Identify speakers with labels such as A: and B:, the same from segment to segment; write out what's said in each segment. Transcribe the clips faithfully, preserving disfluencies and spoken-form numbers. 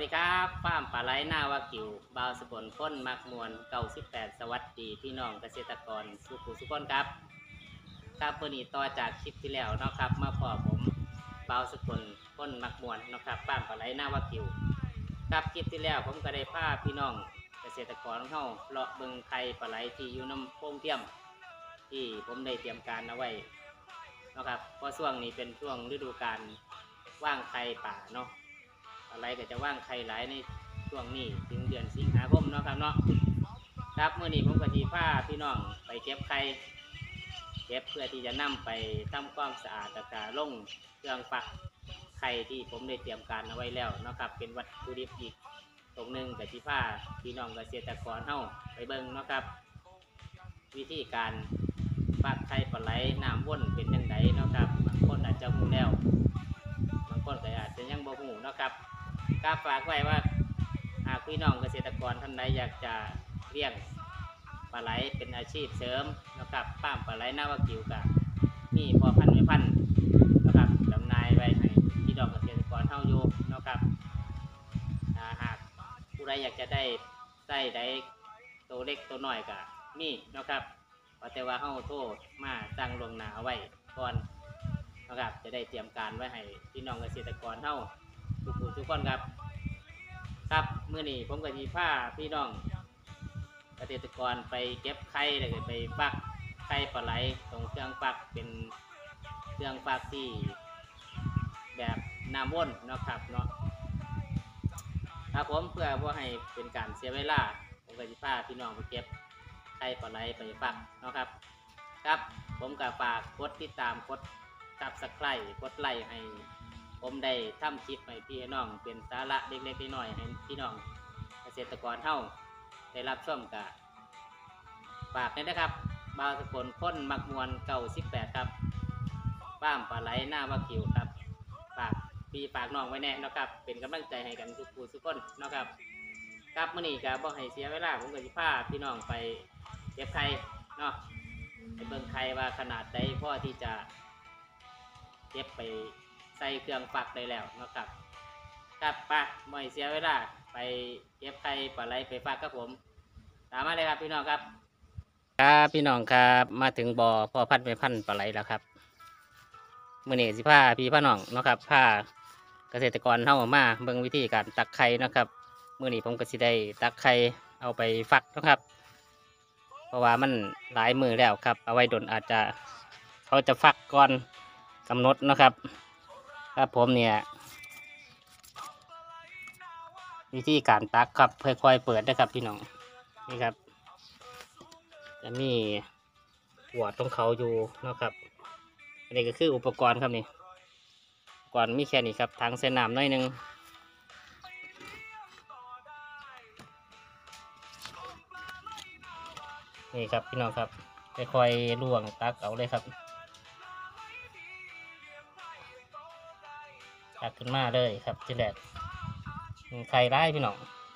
A: ครับฟาร์มปลาไหลหน้าวากิวบาวสกลพ้นมักมวลเก้าสิบแปดสวัสดีพี่น้องเกษตรกรสุขุสุขคนครับครับเมื่อนี้ต่อจากคลิปที่แล้วเนาะครับมาพอผมบาวสกลพ้นมักมวลเนาะครับฟาร์มปลาไหลหน้าวากิวครับคลิปที่แล้วผมก็ได้พาพี่น้องเกษตรกรของเฮาเลาะเบิ่งไข่ปลาไหลที่อยู่น้ำโป่งเทียมที่ผมได้เตรียมการเอาไว้เนาะครับเพราะช่วงนี้เป็นช่วงฤดูกาลว่างไข่ป่าเนาะอะไรก็จะว่างไข่หลายในช่วงนี้ถึงเดือนสิงหาคมเนาะครับเนาะครับเมื่อนี้ผมก็จะพาพี่น้องไปเก็บไข่เก็บเพื่อที่จะนำไปทำความสะอาดแล้วก็ลงเครื่องฟักไข่ที่ผมได้เตรียมการเอาไว้แล้วเนาะครับเป็นวัตถุดิบอีกตรงหนึ่งกับที่พาพี่น้องเกษตรกรเฮาไปเบิ่งเนาะครับวิธีการฟักไข่ปลาไหลน้ำวนเป็นยังไงเนาะครับบางคนอาจจะรู้แล้วบางคนก็อาจจะยังบ่รู้เนาะครับก็ฝากไว้ว่าหากพี่น้องเกษตรกรท่านใดอยากจะเลี้ยงปลาไหลเป็นอาชีพเสริมนะครับฟาร์มปลาไหลหน้าวากิวกับมีพ่อพันธุ์แม่พันธุ์นะครับจำหน่ายไว้ให้พี่น้องเกษตรกรเฮาอยู่นะครับหากผู้ใดอยากจะได้ไส้ได้ตัวเล็กตัวน้อยก็มีนะครับแต่ว่าเฮาโทรมาตั้งลงหนาไว้ก่อนนะครับจะได้เตรียมการไว้ให้พี่น้องเกษตรกรเฮาทุกผู้ทุกคนครับครับเมื่อนี้ผมก็จะพาพี่น้องเกษตรกรไปเก็บไข่แล้วก็ไปฟักไข่ปลาไหลตรงเครื่องฟักเป็นเครื่องฟักที่แบบน้ำวนเนาะครับเนาะครับผมเพื่อเพื่อให้เป็นการเสียเวลาผมก็จะพาพี่น้องไปเก็บไข่ปลาไหลไปฟักเนาะครับครับผมก็ฝากกดติดตามกดซับสไครบ์กดไลค์ให้ผมได้ทำคลิปให้พี่น้องเป็นสาระเล็กๆน้อยๆให้พี่น้องเกษตรกรเฮาได้รับชมกับฝากนี่นะครับบาวสกลพ้นมักมวลเก้าสิบแปดครับฟาร์มปลาไหลหน้าวากิวครับฝากพี่ฝากน้องไว้แน่นะครับเป็นกำลังใจให้กันทุกผู้ทุกคนนะครับครับมื้อนี้ก็บ่ให้เสียเวลาผมก็สิพาพี่น้องไปเก็บไข่เนาะไปเบิ่งไข่ว่าขนาดใดพอที่จะเก็บไปใส่เครื่องฟักได้แล้วนะครับครับไปไม่เสียเวลาไปเก็บไข่ปลาไหลไปฟักครับผมตามมาเลยครับพี่น้องครับครับพี่น้องครับมาถึงบ่อพ่อพันธุ์แม่พันธุ์ปลาไหลแล้วครับมื้อนี้สิพาพี่พาน้องเนาะครับพาเกษตรกรเฮามาเบิ่งวิธีการตักไข่นะครับมื้อนี้ผมก็สิได้ตักไข่เอาไปฟักนะครับเพราะว่ามันหลายมือแล้วครับเอาไว้ดนอาจจะเขาจะฟักก่อนกำหนดนะครับครับผมเนี่ยวิธีการตักครับค่อยๆเปิดนะครับพี่น้องนี่ครับจะมีหัวตรงเขาอยู่นะครับอันนี้ก็คืออุปกรณ์ครับนี่อุปกรณ์มีแค่นี้ครับถังใส่น้ำน้อยนึงนี่ครับพี่น้องครับค่อยๆล่วงตักเอาเลยครับตักขึ้นมาเลยครับที่แรกไข่ได้พี่น้อง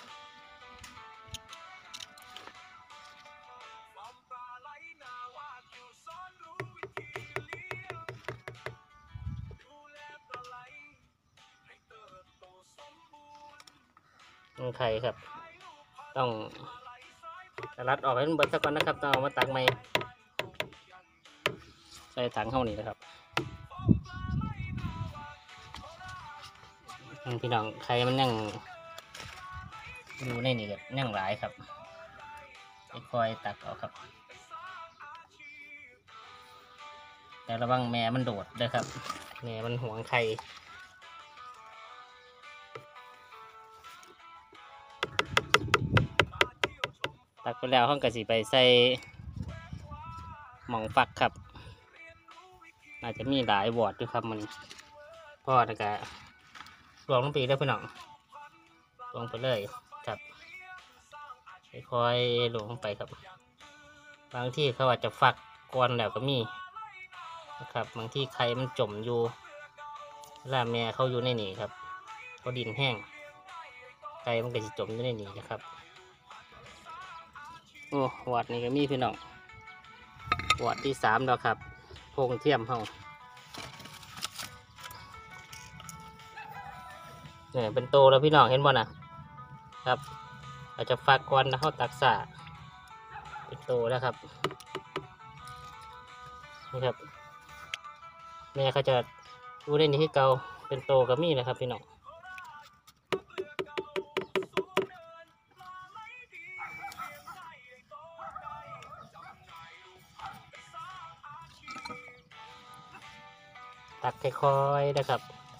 A: ไข่ครับต้องรัดออกให้มันเบิดสักก่อนนะครับต้องเอามาตักใหม่ใส่ถังเข้านี่นะครับพี่น้องไข่มันยังอยู่ในนี่ก็ยังหลายครับค่อยๆตักออกครับแต่ระวังแม่มันโดดด้วยครับแม่มันหวงไข่ตักไปแล้วห้องกระสีไปใส่หม่องฟักครับอาจจะมีหลายวอร์ดด้วยครับมันพ่อนะกะลวงลงไปได้พี่น้องลงไปเลยครับค่อยๆลงไปครับบางที่เขาอาจจะฟักก้อนแล้วก็มีนะครับบางที่ไข่มันจมอยู่ล่าแม่เขาอยู่ในนี่ครับเขาดินแห้งไข่มันก็จะจมอยู่ในนี่นะครับโอ้วอดนี่ก็มีพี่น้องวอดที่สามแล้วครับโพงเทียมเขาเนี่ยเป็นโตแล้วพี่น้องเห็นบ่นะครับเราจะฟักก่อนแล้วเขาตักสาเป็นโตแล้วครับนี่ครับแม่เขาจะดูได้นี่ที่เกาเป็นโตกับมีนะครับพี่น้องตักค่อยๆนะครับ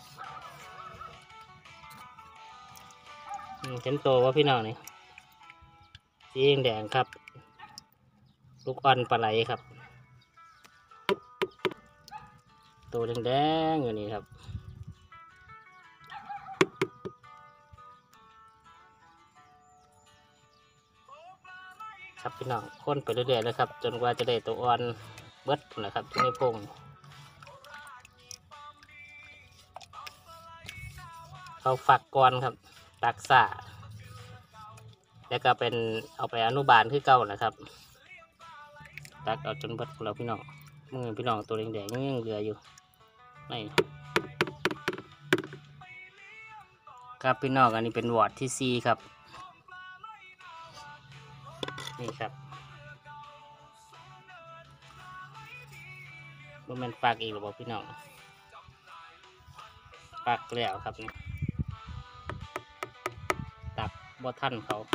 A: เห็นโตว่าพี่น้องนี่สีแดงครับลูกอ่อนปลาไหลครับตัวแดงๆอยู่นี่ครับครับพี่น้องค้นไปเรื่อยๆเลยครับจนกว่าจะได้ตัวอ่อนเบิดนะครับที่ในพงเขาฝักก่อนครับตักสาแล้วก็เป็นเอาไปอนุบาลที่เก่านะครับตักเอาจนเบิดแล้วพี่น้องมือพี่น้องตัวแดงๆยังเหลืออยู่นี่ครับพี่น้องอันนี้เป็นวอร์ดที่ซีครับนี่ครับมันเป็นฝากอีกหรือเปล่าพี่น้องฝากแล้วครับนี่ตักบ่ทันเขา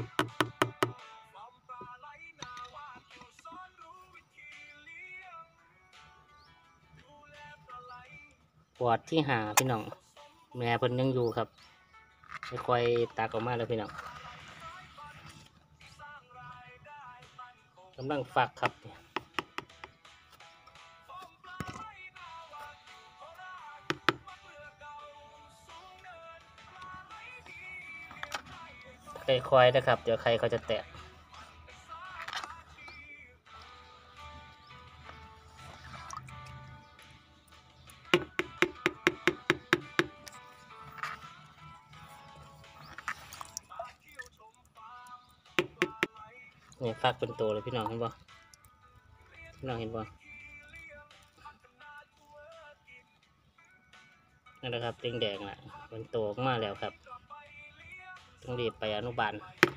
A: วอร์ดที่หาพี่น้องแม่เพิ่นยังอยู่ครับไม่ค่อยตักออกมาเลยพี่น้องกำลังฝักครับค่อยๆนะครับเดี๋ยวใครเขาจะแตกนี่ฟักเป็นตัวเลยพี่น้องเห็นบ่พี่น้องเห็นบ่นั่นแหละครับแดงๆน่ะเป็นตัวออกมาแล้วครับต้องรีบไปอนุบาล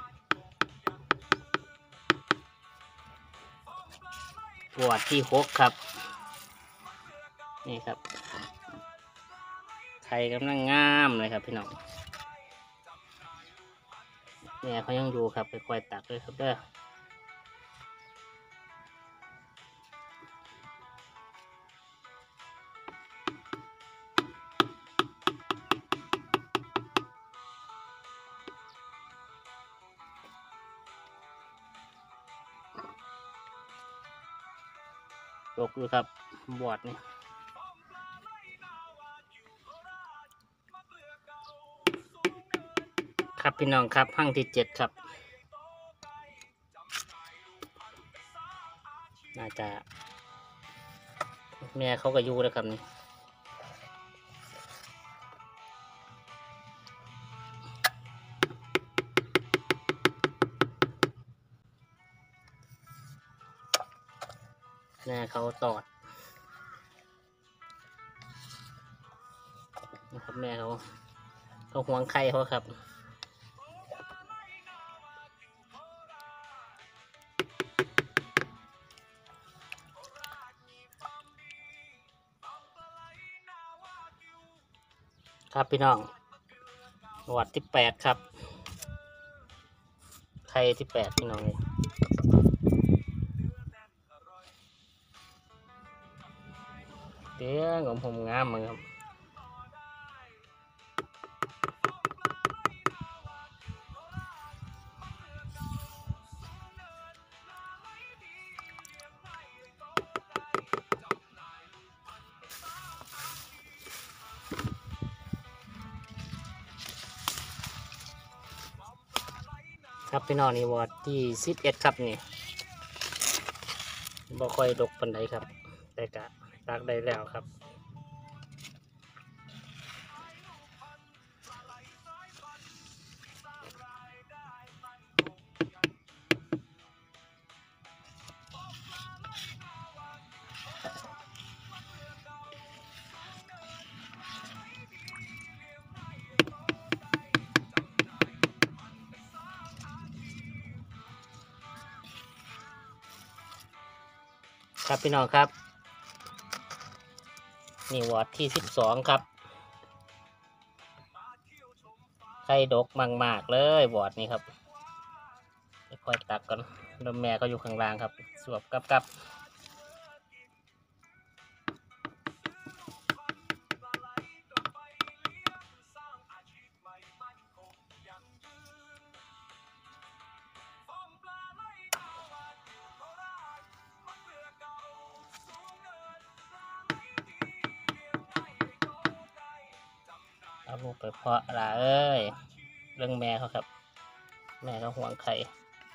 A: วอร์ดที่หกครับนี่ครับไข่กำลังงามเลยครับพี่น้องเนี่ยเขายังอยู่ครับค่อยๆตักเลยครับเด้อตกอยู่ครับบอดนี่ครับพี่น้องครับห้างที่เจ็ดครับน่าจะแม่เขาก็อยู่แล้วครับนี่แม่เขาตอดนะครับแม่เขาเขาห่วงไข่เขาครับครับพี่น้องวอร์ดที่แปดครับไข่ที่แปดพี่น้องเลยเดี๋ยวผมผมงามเลยครับครับพี่น้องนี่วอร์ดที่สิบเอ็ดครับนี่บ่ค่อยดกปานใดครับแต่กะตักได้แล้วครับครับพี่น้องครับนี่วอร์ดที่สิบสองครับไข่ดกมากๆเลยวอร์ดนี้ครับค่อยตักก่อนนมแม่ก็อยู่ข้างล่างครับสวบกับกับเอาลูกไปเพาะละเอ้ยเรื่องแม่เขาครับแม่เขาห่วงไข่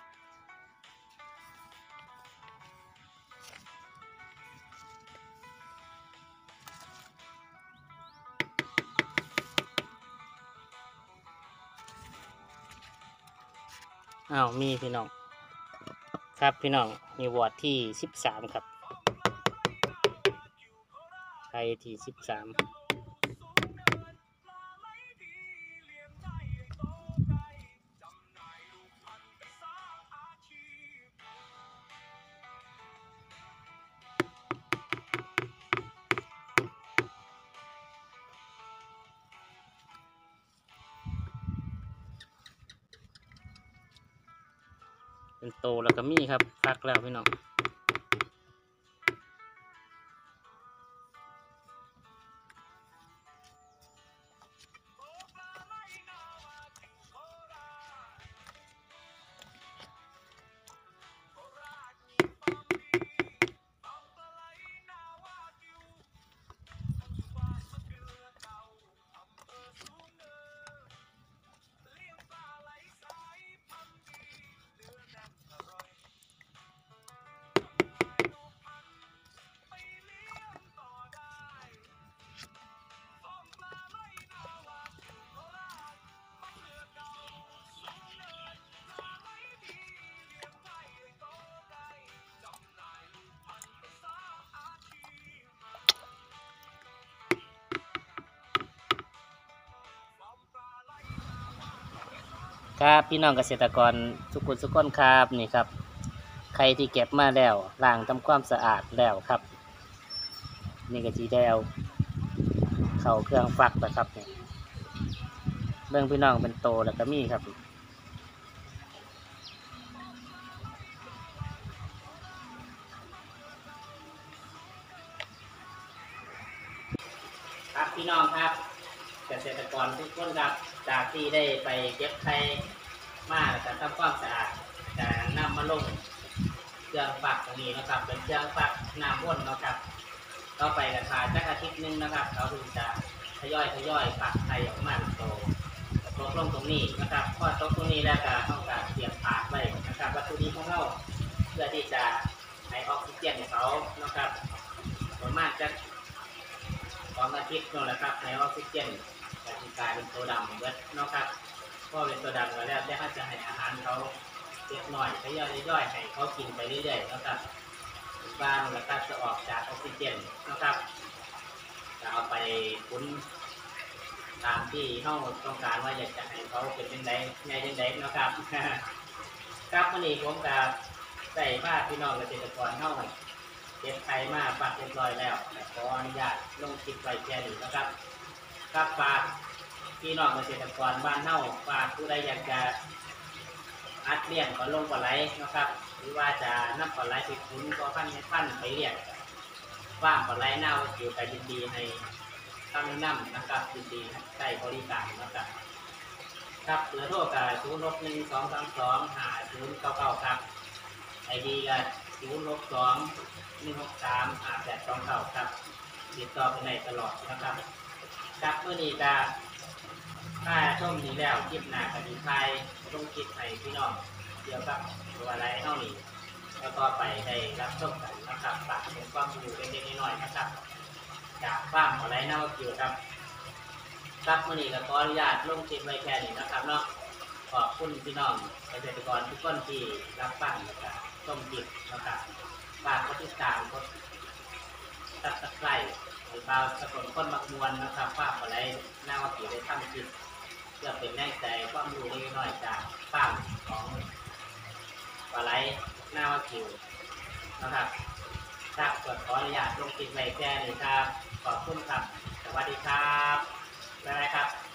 A: อ้าวมีพี่น้องครับพี่น้องมีวอร์ดที่สิบสามครับไข่ที่สิบสามเป็นโตแล้วก็มีครับฟักแล้วพี่น้องครับพี่น้องเกษตรกรทุกคนทุกคนครับนี่ครับไข่ที่เก็บมาแล้วล้างทำความสะอาดแล้วครับนี่ก็จีแล้วเข้าเครื่องฟักนะครับเนี่ยเรื่องพี่น้องเป็นโตแล้วก็มีครับครับพี่น้องครับเกษตรกรทุกคนครับจากที่ได้ไปเก็บไข่มาแต่ทำความสะอาดจะนำมาลงเครื่องฟักตรงนี้นะครับเป็นเครื่องฟักน้ำวนนะครับต่อไปกระทาจักอาทิตย์นึงนะครับเราถึงจะทยอยทยอยฟักไข่ออกมาโตตกลงตรงนี้นะครับพอตกตรงนี้แล้วก็ต้องการเตรียมถาดไว้นะครับวัตถุดิบของเราเพื่อที่จะให้ออกซิเจนเขานะครับประมาณจะสองอาทิตย์นั่นแหละครับให้ออกซิเจนจะกลายเป็นตัวดำเบิดนะครับพอเป็นตัวดำแล้วแล้วจะจะให้อาหารเขาเล็กหน่อยทยอยทยอยให้เขากินไปเรื่อยๆนะครับบ้านแล้วก็จะออกจากออกซิเจนนะครับจะเอาไปคุ้นตามที่เขาต้องการว่าอยากจะให้เขาเป็นยังไงไงยังไงนะครับครับวันนี้ผมกับใส่ผ้าพี่น้องเกษตรกรเข้าเก็บไข่มาปักเรียบร้อยแล้วขออนุญาตลงคลิปไว้แค่นี้นะครับครับฝากพี่น้องเกษตรกรบ้านเฮาฝากผู้ใดอยากจะอัดเลี้ยงปลาลงปลาไหลนะครับหรือว่าจะนำปลาไหลไปคุ้นก็พันให้พันไปเลี้ยงว่างปลาไหลเน่าอยู่กับยินดีให้ทำน้ำนะครับยินดีใช้บริการนะครับครับเหลือโทษกับศูนย์ลบหนึ่งสองสามสองหาศูนย์เก้าเก้าครับไอดีกับศูนย์ลบสองหนึ่งหกสามหาแปดสองเก้าครับติดต่อไปในตลอดนะครับครับเมื่อนี้ก็ถ้าช่วงนี้แล้วคลิปหน้าคดีไทยต้องคลิปให้พี่น้องเกี่ยวกับตัวอะไรเท่านี้แล้วก็ไปได้รับชมกันนะครับฝากเป็นความรู้เล็กๆน้อยๆนะครับจากฟาร์มอะไรเน่าเกี่ยวกับครับเมื่อนี้ก็ขออนุญาตลงคลิปไว้แค่นี้นะครับเนาะขอบคุณพี่น้องเกษตรกรทุกคนที่รับฟังนะครับชมคลิปนะครับฝากกดติดตามกดตัดตะไคร้หรือเปล่าสกุลคนมักมวลนะครับฟาร์มอะไรน่าว่าเกี่ยวได้ทำคลิปเพื่อเป็นแรงใจความรู้เล็กน้อยจากฟาร์มของปลาไหลหน้าว่าคิวนะครับครับขออนุญาตลงคลิปไว้แค่นี้ครับขอบคุณครับสวัสดีครับบ๊ายบายครับ